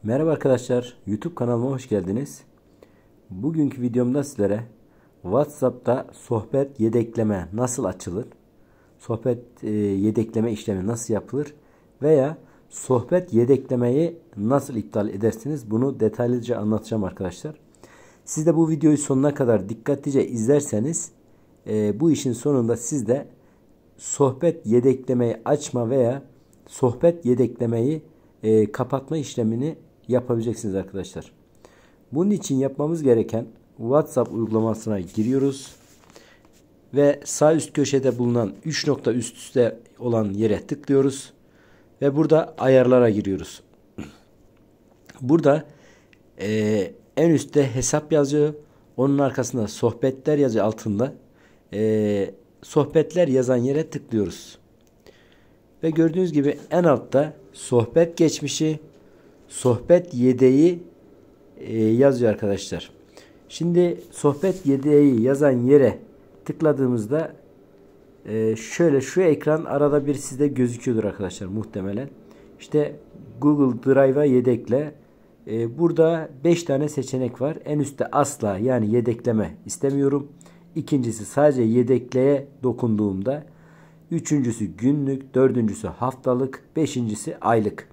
Merhaba arkadaşlar, YouTube kanalıma hoş geldiniz. Bugünkü videomda sizlere WhatsApp'ta sohbet yedekleme nasıl açılır, sohbet yedekleme işlemi nasıl yapılır veya sohbet yedeklemeyi nasıl iptal edersiniz, bunu detaylıca anlatacağım arkadaşlar. Siz de bu videoyu sonuna kadar dikkatlice izlerseniz bu işin sonunda siz de sohbet yedeklemeyi açma veya sohbet yedeklemeyi kapatma işlemini yapabileceksiniz arkadaşlar. Bunun için yapmamız gereken WhatsApp uygulamasına giriyoruz ve sağ üst köşede bulunan 3 nokta üst üste olan yere tıklıyoruz ve burada ayarlara giriyoruz. Burada en üstte hesap yazıyor, onun arkasında sohbetler yazıyor, altında sohbetler yazan yere tıklıyoruz. Ve gördüğünüz gibi en altta sohbet geçmişi, sohbet yedeği yazıyor arkadaşlar. Şimdi sohbet yedeği yazan yere tıkladığımızda şöyle şu ekran arada bir sizde gözüküyordur arkadaşlar muhtemelen. İşte Google Drive'a yedekle. Burada 5 tane seçenek var. En üstte asla, yani yedekleme istemiyorum. İkincisi sadece yedekleye dokunduğumda. Üçüncüsü günlük, dördüncüsü haftalık, beşincisi aylık.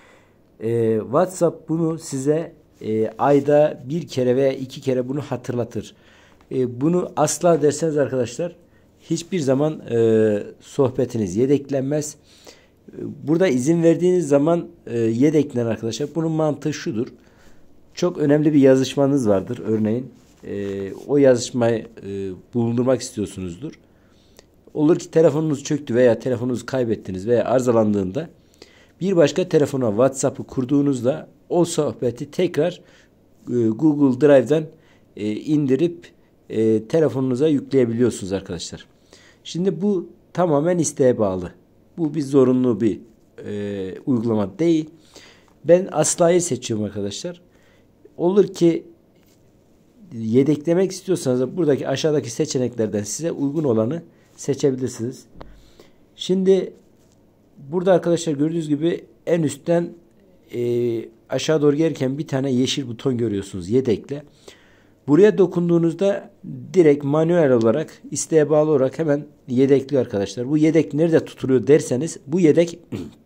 WhatsApp bunu size ayda bir kere veya iki kere bunu hatırlatır. Bunu asla derseniz arkadaşlar hiçbir zaman sohbetiniz yedeklenmez. Burada izin verdiğiniz zaman yedeklenir arkadaşlar. Bunun mantığı şudur. Çok önemli bir yazışmanız vardır örneğin. O yazışmayı bulundurmak istiyorsunuzdur. Olur ki telefonunuz çöktü veya telefonunuzu kaybettiniz veya arızalandığında bir başka telefona WhatsApp'ı kurduğunuzda o sohbeti tekrar Google Drive'dan indirip telefonunuza yükleyebiliyorsunuz arkadaşlar. Şimdi bu tamamen isteğe bağlı. Bu bir zorunlu bir uygulama değil. Ben asla'yı seçiyorum arkadaşlar. Olur ki yedeklemek istiyorsanız da buradaki aşağıdaki seçeneklerden size uygun olanı seçebilirsiniz. Şimdi burada arkadaşlar gördüğünüz gibi en üstten aşağı doğru gelirken bir tane yeşil buton görüyorsunuz, yedekle. Buraya dokunduğunuzda direkt manuel olarak, isteğe bağlı olarak hemen yedekliyor arkadaşlar. Bu yedek nerede tutuluyor derseniz, bu yedek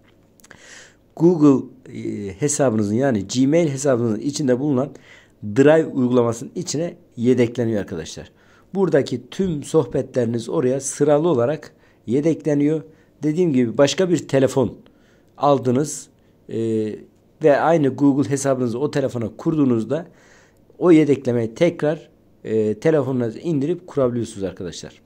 Google hesabınızın, yani Gmail hesabınızın içinde bulunan Drive uygulamasının içine yedekleniyor arkadaşlar. Buradaki tüm sohbetleriniz oraya sıralı olarak yedekleniyor. Dediğim gibi başka bir telefon aldınız ve aynı Google hesabınızı o telefona kurduğunuzda o yedeklemeyi tekrar telefonunuza indirip kurabiliyorsunuz arkadaşlar.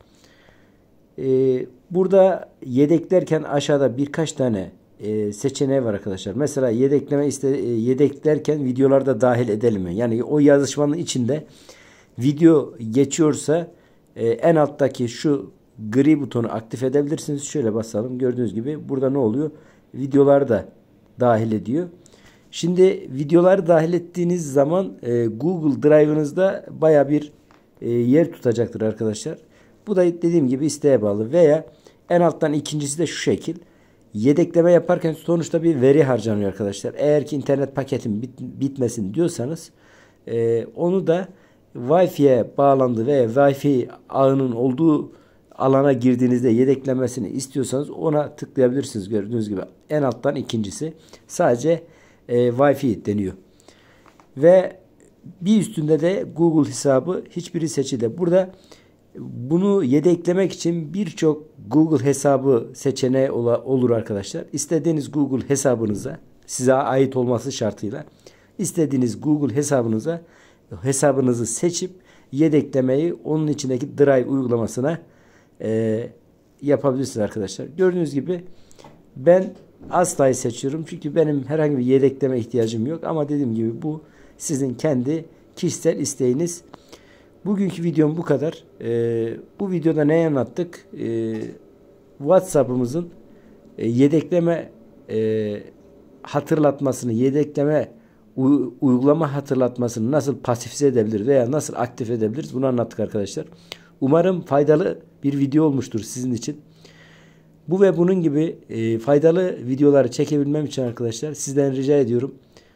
Burada yedeklerken aşağıda birkaç tane seçeneği var arkadaşlar. Mesela yedeklerken videolarda dahil edelim mi? Yani o yazışmanın içinde video geçiyorsa en alttaki şu gri butonu aktif edebilirsiniz. Şöyle basalım. Gördüğünüz gibi burada ne oluyor? Videoları da dahil ediyor. Şimdi videoları dahil ettiğiniz zaman Google Drive'ınızda baya bir yer tutacaktır arkadaşlar. Bu da dediğim gibi isteğe bağlı. Veya en alttan ikincisi de şu şekil. Yedekleme yaparken sonuçta bir veri harcanıyor arkadaşlar. Eğer ki internet paketim bitmesin diyorsanız onu da Wi-Fi'ye bağlandı veya Wi-Fi ağının olduğu alana girdiğinizde yedeklemesini istiyorsanız ona tıklayabilirsiniz. Gördüğünüz gibi en alttan ikincisi sadece Wi-Fi deniyor. Ve bir üstünde de Google hesabı, hiçbiri seçili. Burada bunu yedeklemek için birçok Google hesabı seçeneği olur arkadaşlar. İstediğiniz Google hesabınıza, size ait olması şartıyla istediğiniz Google hesabınızı seçip yedeklemeyi onun içindeki Drive uygulamasına yapabilirsiniz arkadaşlar. Gördüğünüz gibi ben Asla'yı seçiyorum. Çünkü benim herhangi bir yedekleme ihtiyacım yok. Ama dediğim gibi bu sizin kendi kişisel isteğiniz. Bugünkü videom bu kadar. Bu videoda ne anlattık? WhatsApp'ımızın yedekleme hatırlatmasını, yedekleme uygulama hatırlatmasını nasıl pasifize edebiliriz veya nasıl aktif edebiliriz, bunu anlattık arkadaşlar. Umarım faydalı bir video olmuştur sizin için. Bu ve bunun gibi faydalı videoları çekebilmem için arkadaşlar sizden rica ediyorum.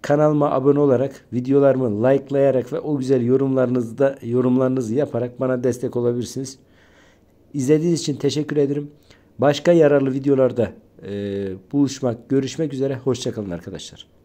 kanalıma abone olarak, videolarımı likelayarak ve o güzel yorumlarınızı yaparak bana destek olabilirsiniz. İzlediğiniz için teşekkür ederim. Başka yararlı videolarda görüşmek üzere. Hoşça kalın arkadaşlar.